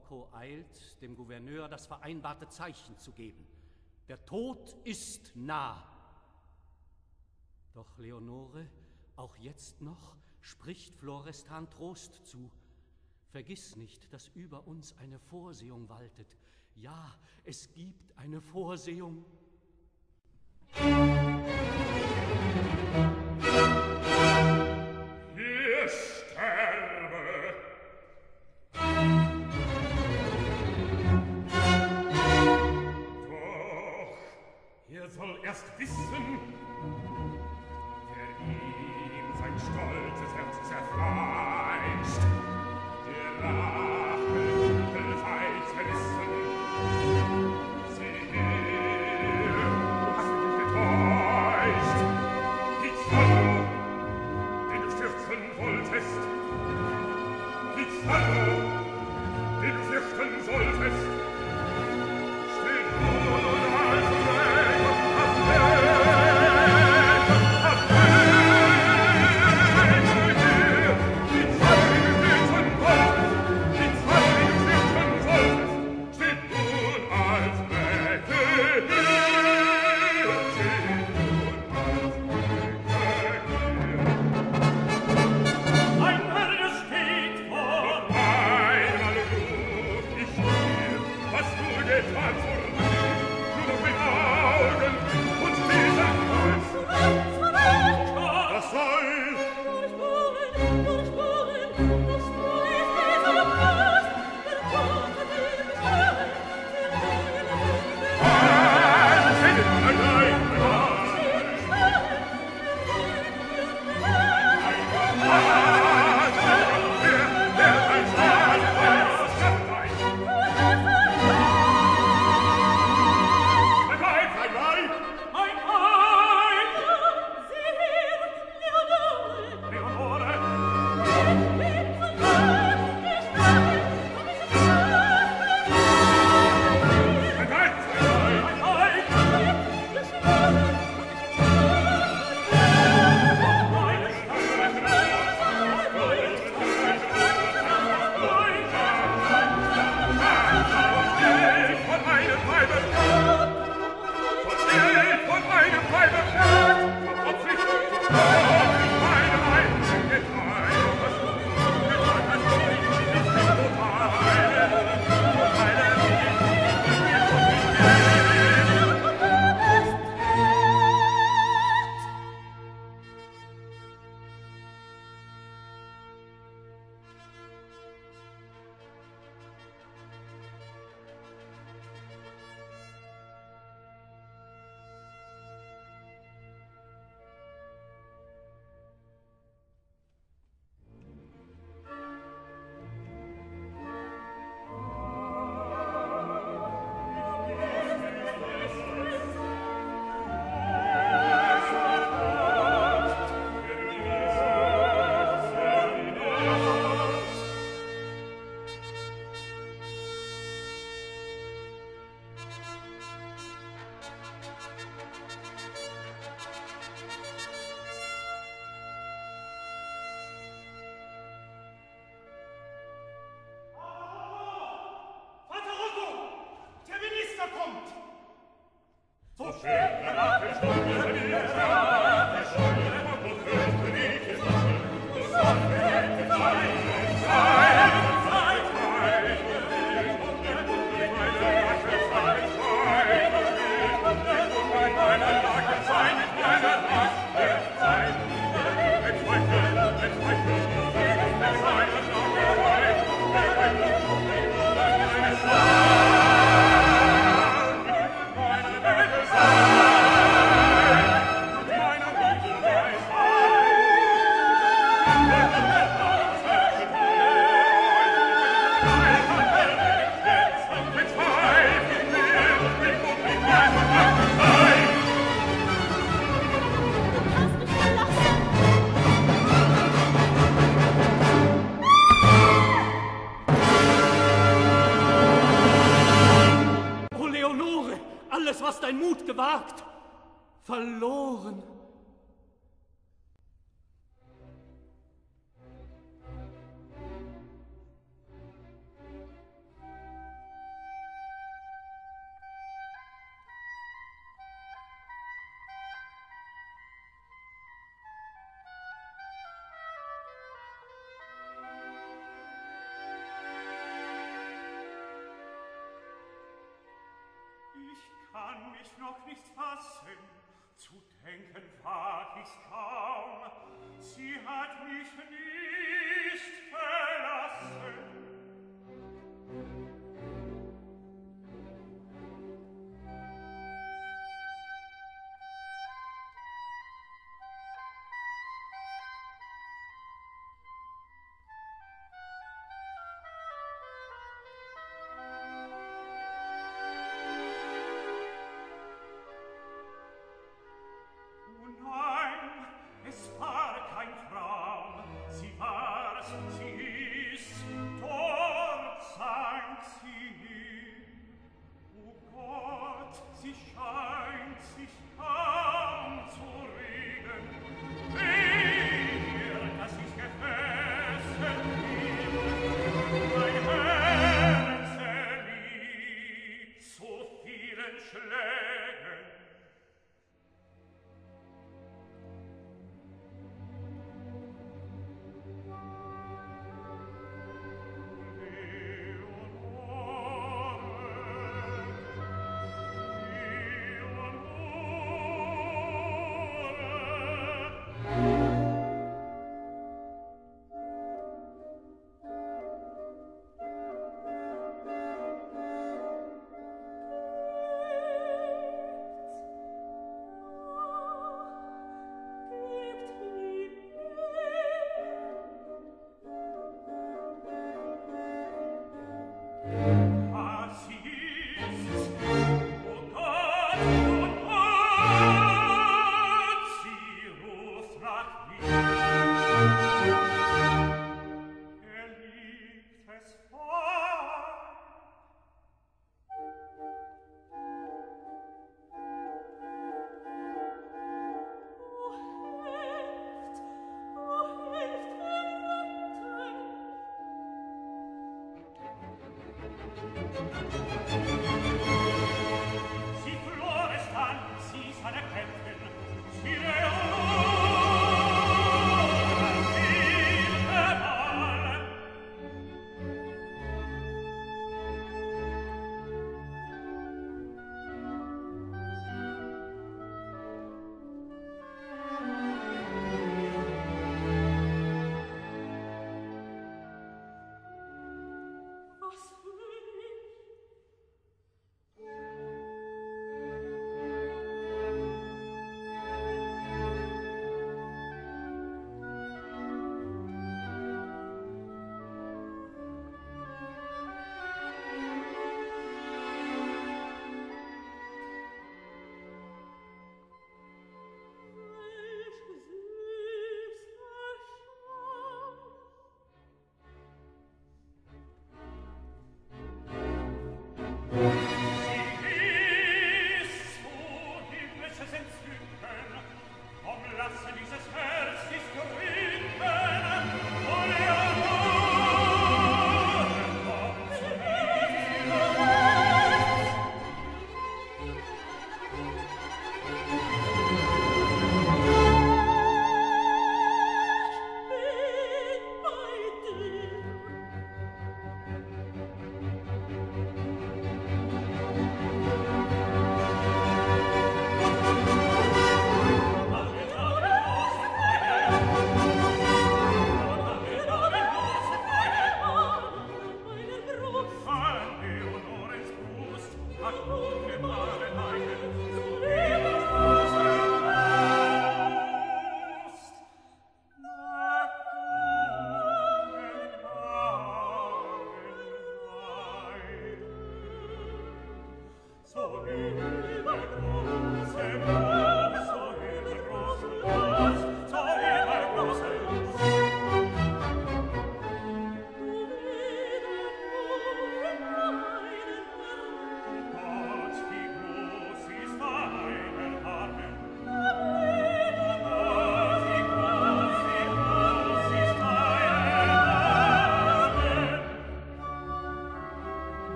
Borco eilt, dem Gouverneur das vereinbarte Zeichen zu geben. Der Tod ist nah. Doch Leonore, auch jetzt noch, spricht Florestan Trost zu. Vergiss nicht, dass über uns eine Vorsehung waltet. Ja, es gibt eine Vorsehung. Hier sterbe. Doch, er soll erst wissen, wer ihm sein stolzes Herz zerfleischt. Der Rache dunkel sei zerrissen. Sieh her, du hast mich getäuscht. Pizarro, den du stürzen wolltest. Pizarro, den du fürchten solltest. Steht nun als Weg auf Weg, auf Weg zu dir. Pizarro, den du fürchten wolltest. Pizarro, den du fürchten solltest. Steht nun als Weg für dir. Steht nun als Weg für dir. Ein Mörder steht vor. Einmal ruf ich dir, was du getan vor mir, nur noch mit Augen und diesen Kreuz. Was soll? gewagt, verloren. ich noch nicht fassen, zu denken wag ich's kaum. Sie hat mich nicht verlassen. Sie ist tot.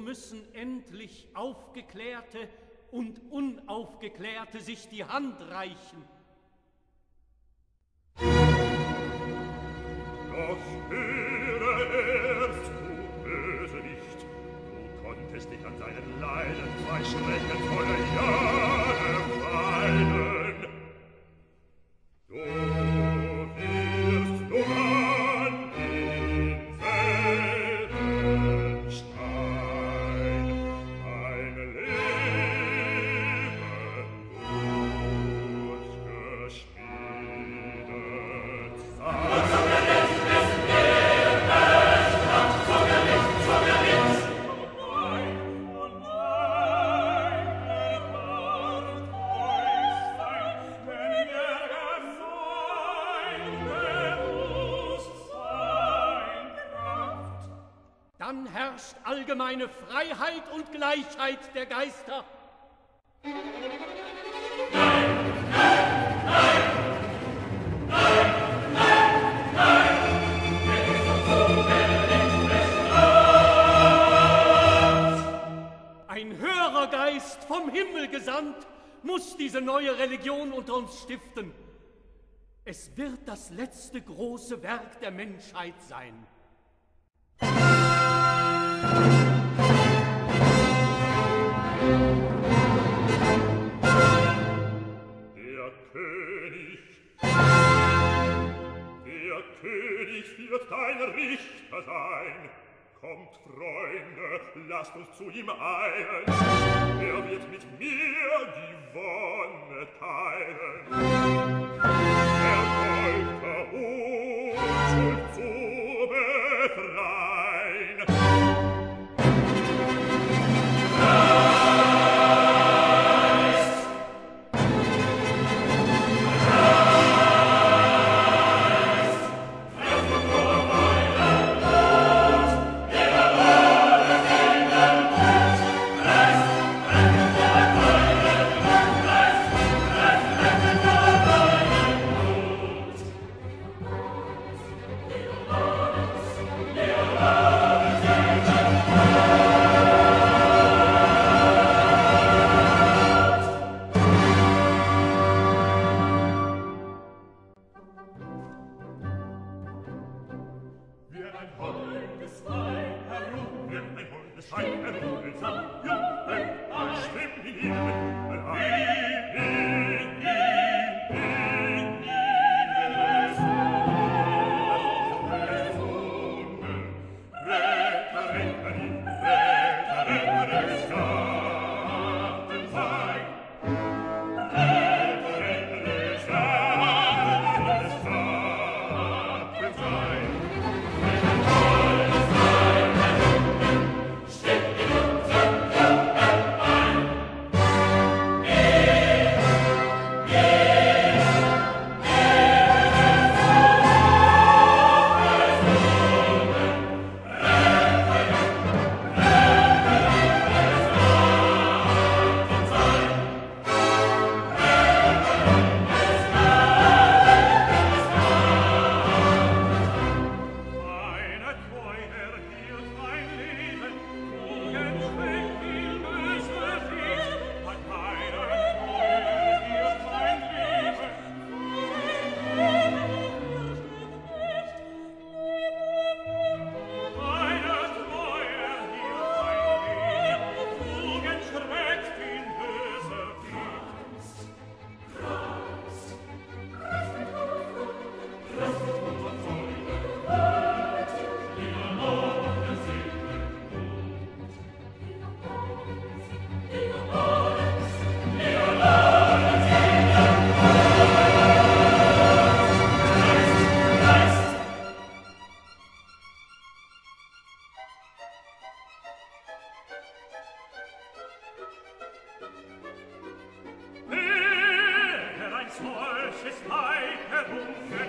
müssen endlich Aufgeklärte und Unaufgeklärte sich die Hand reichen. Doch höre erst, du Bösewicht, du konntest dich an seinen Leiden 2 schreckenvolle Jahre weinen. Du wirst nun an denselben Stein ein Leben durchgeschmiedet sein. Dann herrscht allgemeine Freiheit und Gleichheit der Geister. Ein höherer Geist vom Himmel gesandt muss diese neue Religion unter uns stiften. Es wird das letzte große Werk der Menschheit sein. Der König wird dein Richter sein. Kommt, Freunde, lasst uns zu ihm eilen. Er wird mit mir die Wonne teilen. Er wollte Unschuld zu befreien.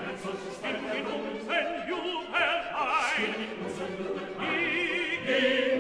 Geh